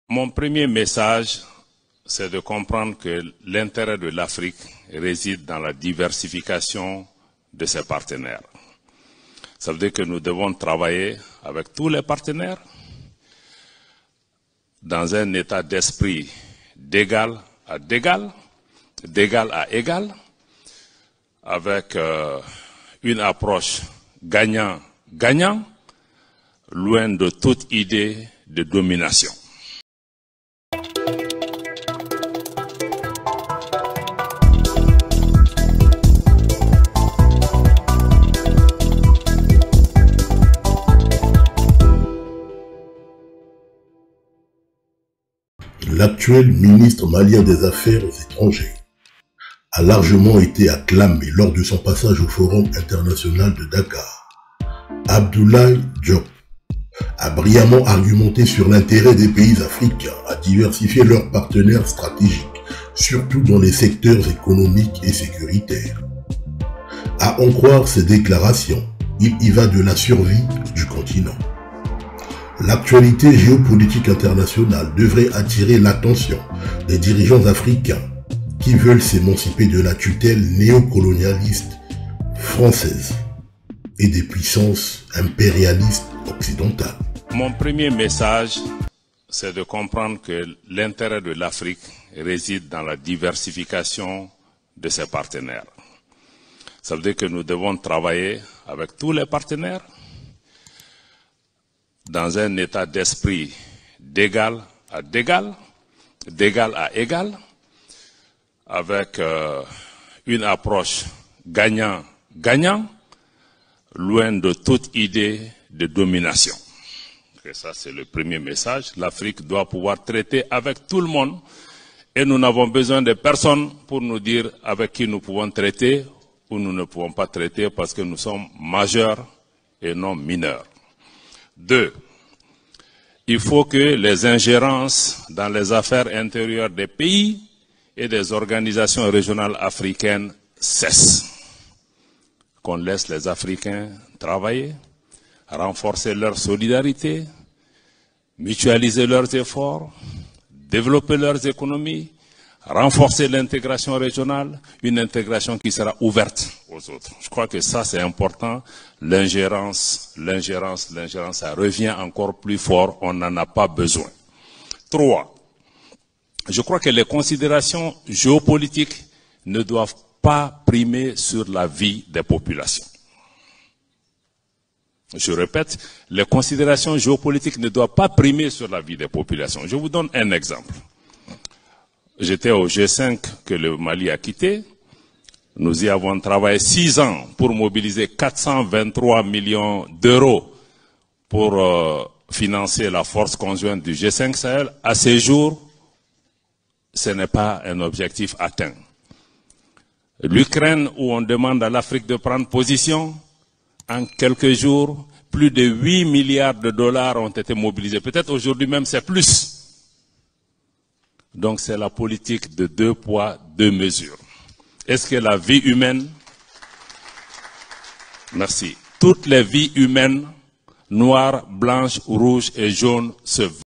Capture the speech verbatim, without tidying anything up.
Mon premier message, c'est de comprendre que l'intérêt de l'Afrique réside dans la diversification de ses partenaires. Ça veut dire que nous devons travailler avec tous les partenaires dans un état d'esprit d'égal à d'égal, d'égal à égal, avec euh, une approche gagnant-gagnant, loin de toute idée de domination. L'actuel ministre malien des Affaires étrangères a largement été acclamé lors de son passage au Forum international de Dakar. Abdoulaye Diop a brillamment argumenté sur l'intérêt des pays africains à diversifier leurs partenaires stratégiques, surtout dans les secteurs économiques et sécuritaires. À en croire ses déclarations, il y va de la survie du continent. L'actualité géopolitique internationale devrait attirer l'attention des dirigeants africains qui veulent s'émanciper de la tutelle néocolonialiste française et des puissances impérialistes occidentales. Mon premier message, c'est de comprendre que l'intérêt de l'Afrique réside dans la diversification de ses partenaires. Ça veut dire que nous devons travailler avec tous les partenaires dans un état d'esprit d'égal à d'égal, d'égal à égal, avec euh, une approche gagnant-gagnant, loin de toute idée de domination. Et ça, c'est le premier message. L'Afrique doit pouvoir traiter avec tout le monde et nous n'avons besoin de personne pour nous dire avec qui nous pouvons traiter ou nous ne pouvons pas traiter parce que nous sommes majeurs et non mineurs. Deux, il faut que les ingérences dans les affaires intérieures des pays et des organisations régionales africaines cessent. Qu'on laisse les Africains travailler, renforcer leur solidarité, mutualiser leurs efforts, développer leurs économies, renforcer l'intégration régionale, une intégration qui sera ouverte aux autres. Je crois que ça c'est important, l'ingérence, l'ingérence, l'ingérence, ça revient encore plus fort, on n'en a pas besoin. Trois, je crois que les considérations géopolitiques ne doivent pas primer sur la vie des populations. Je répète, les considérations géopolitiques ne doivent pas primer sur la vie des populations. Je vous donne un exemple. J'étais au G cinq que le Mali a quitté. Nous y avons travaillé six ans pour mobiliser quatre cent vingt-trois millions d'euros pour euh, financer la force conjointe du G cinq Sahel. À ce jour, ce n'est pas un objectif atteint. L'Ukraine, où on demande à l'Afrique de prendre position, en quelques jours, plus de huit milliards de dollars ont été mobilisés. Peut-être aujourd'hui même c'est plus. Donc c'est la politique de deux poids, deux mesures. Est-ce que la vie humaine, merci, toutes les vies humaines, noires, blanches, rouges et jaunes, se